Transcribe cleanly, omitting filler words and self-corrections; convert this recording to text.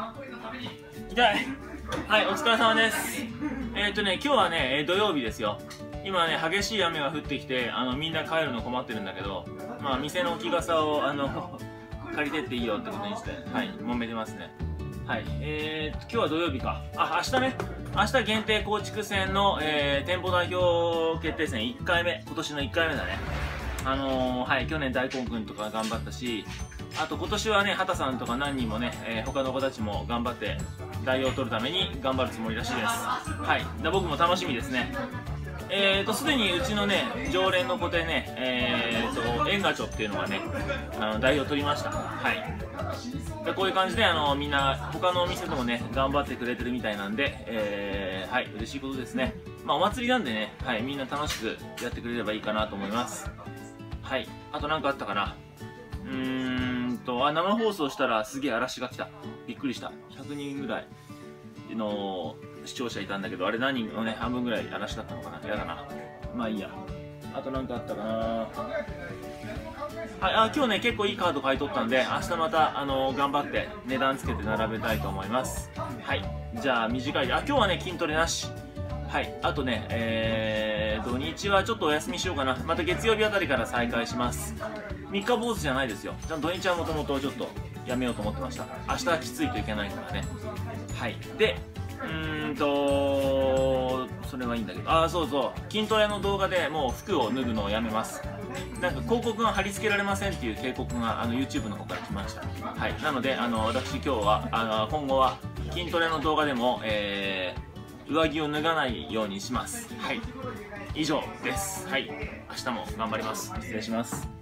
痛い。はい、お疲れ様です。今日はね、土曜日ですよ。今ね、激しい雨が降ってきて、みんな帰るの困ってるんだけど、まあ、店の置き傘を、借りてっていいよってことにして、はい、揉めてますね。はい、今日は土曜日か。あ、明日ね、明日限定構築戦の、店舗代表決定戦1回目、今年の1回目だね。はい、去年大根くんとか頑張ったし、あと今年はね、畑さんとか何人もね、他の子たちも頑張って代表を取るために頑張るつもりらしいです。はい、で僕も楽しみですね。すでにうちのね、常連の子でね、エンガチョっていうのがね、代表を取りました。はい。でこういう感じで、みんな、他のお店でもね、頑張ってくれてるみたいなんで、はい、嬉しいことですね。まあ、お祭りなんでね、はい、みんな楽しくやってくれればいいかなと思います。はい。あと何かあったかな。生放送したらすげえ嵐が来た。びっくりした。100人ぐらいの視聴者いたんだけど、あれ何人のね、半分ぐらい嵐だったのかな。やだな。まあいいや。あと何かあったかな。はい、今日ね、結構いいカード買い取ったんで、明日また、頑張って値段つけて並べたいと思います。はい。じゃあ、短いで。今日はね、筋トレなし。はい。あとね、土日はちょっとお休みしようかな。また月曜日あたりから再開します。3日坊主じゃないですよ。土日はもともとちょっとやめようと思ってました。明日はきついといけないからね。はい。で、それはいいんだけど、そうそう。筋トレの動画でもう服を脱ぐのをやめます。なんか広告が貼り付けられませんっていう警告がYouTube の方から来ました。はい。なので、私今日は、今後は筋トレの動画でも、上着を脱がないようにします。はい。以上です。はい。明日も頑張ります。失礼します。